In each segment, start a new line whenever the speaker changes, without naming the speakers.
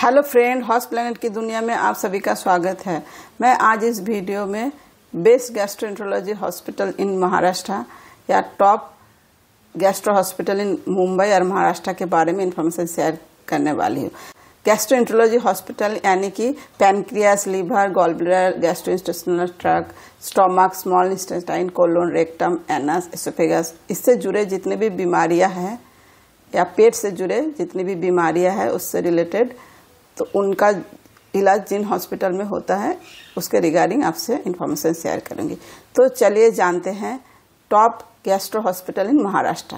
Hello friend, house planet की दुनिया में आप सभी का स्वागत है। मैं आज इस वीडियो में best gastroenterology hospital in Maharashtra या top gastro hospital in Mumbai और महाराष्ट्र के बारे में इंफॉर्मेशन शेयर करने वाली हूँ। गैस्ट्रोएंटरोलॉजी हॉस्पिटल यानी कि pancreas, liver, gall bladder, gastrointestinal tract, stomach, small intestine, colon, rectum, anus, oesophagus, इससे जुड़े जितने भी बीमारियां हैं या पेट से जुड़े जितनी भी बीमारियां हैं उससे रिलेटेड, तो उनका इलाज जिन हॉस्पिटल में होता है उसके रिगार्डिंग आपसे इंफॉर्मेशन शेयर करूंगी। तो चलिए जानते हैं top gastro hospital in Maharashtra.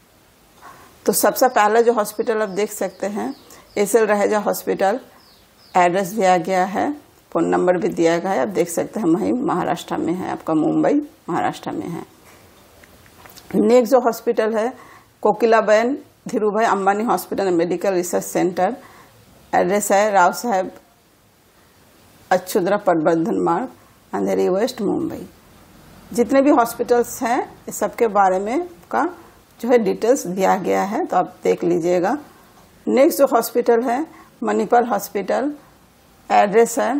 तो सबसे पहला जो हॉस्पिटल आप देख सकते हैं एसएल रहेजा हॉस्पिटल, एड्रेस दिया गया है, फोन नंबर भी दिया गया है। आप देख सकते हैं वहीं महाराष्ट्र में है, आपका मुंबई महाराष्ट्र में है। नेक्स्ट जो हॉस्पिटल है Kokilaben Dhirubhai Ambani hospital medical research centre, address है राव साहेब अच्युतराव प्रबंधन मार्ग, अंधेरी वेस्ट, मुंबई। जितने भी हॉस्पिटल्स हैं इस सबके बारे में का जो है डिटेल्स दिया गया है, तो आप देख लीजिएगा। नेक्स्ट जो हॉस्पिटल है मणिपाल हॉस्पिटल, एड्रेस है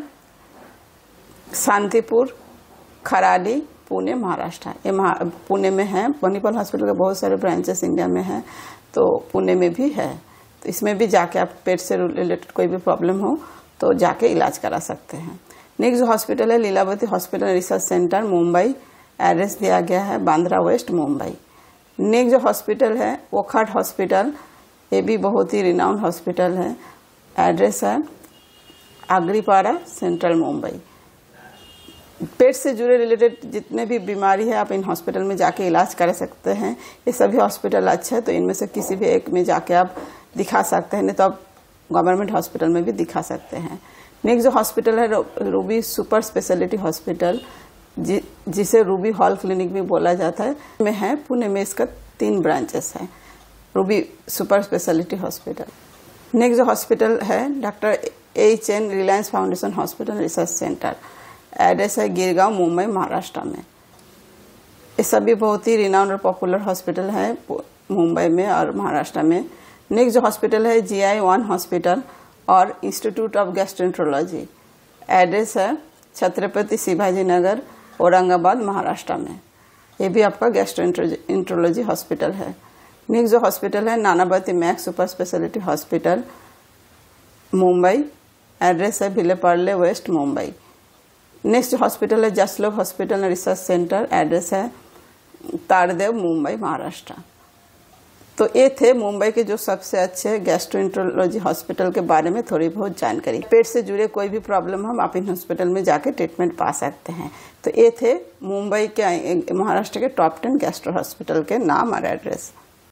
शांतिपुर, खराडी, पुणे, महाराष्ट्र। ये पुणे में है। मणिपाल हॉस्पिटल के बहुत सारे ब्रांचेस इंडिया में हैं, तो पुणे में भी है। तो इसमें भी जाके आप पेट से रिलेटेड कोई भी प्रॉब्लम हो तो जाके इलाज करा सकते हैं। नेक्स्ट जो हॉस्पिटल है Lilavati hospital research centre, Mumbai, address दिया गया है बांद्रा वेस्ट, मुंबई। नेक्स्ट जो हॉस्पिटल है वोखाट हॉस्पिटल, ये भी बहुत ही रिनाउंड हॉस्पिटल है, एड्रेस है आगरीपाड़ा, सेंट्रल, मुंबई। पेट से जुड़े रिलेटेड जितने भी बीमारी है आप इन हॉस्पिटल में जाके इलाज कर सकते हैं। ये सभी हॉस्पिटल अच्छे हैं, तो इनमें से किसी भी एक में जाके आप दिखा सकते हैं, नहीं तो आप गवर्नमेंट हॉस्पिटल में भी दिखा सकते हैं। नेक्स्ट जो हॉस्पिटल है रूबी सुपर स्पेशलिटी हॉस्पिटल, जिसे रूबी हॉल क्लिनिक भी बोला जाता है, में है पुणे में। इसका 3 ब्रांचेस है Ruby super speciality hospital. Next जो हॉस्पिटल है doctor HN Reliance foundation hospital research centre, address है गिरगांव, मुंबई, महाराष्ट्र में। ये सभी बहुत ही रिनाउंड और पॉपुलर हॉस्पिटल है मुंबई में और महाराष्ट्र में। नेक्स्ट जो हॉस्पिटल है GI1 हॉस्पिटल और इंस्टीट्यूट ऑफ गैस्ट्रोएंटरोलॉजी, एड्रेस है छत्रपति शिवाजी नगर, औरंगाबाद, महाराष्ट्र में। ये भी आपका गैस्ट्रोएंटरोलॉजी हॉस्पिटल है। नेक्स्ट जो हॉस्पिटल है Nanavati Max super speciality hospital, Mumbai, address है Vile Parle west, Mumbai. Next hospital है Jaslok hospital research centre, address है तारदेव, मुंबई, महाराष्ट्र। तो ये थे मुंबई के जो सबसे अच्छे गैस्ट्रोएंटरोलॉजी हॉस्पिटल के बारे में थोड़ी बहुत जानकारी। पेट से जुड़े कोई भी प्रॉब्लम हम आप इन हॉस्पिटल में जाके ट्रीटमेंट पा सकते हैं। तो ये थे मुंबई के महाराष्ट्र के टॉप 10 गैस्ट्रो हॉस्पिटल के नाम और एड्रेस।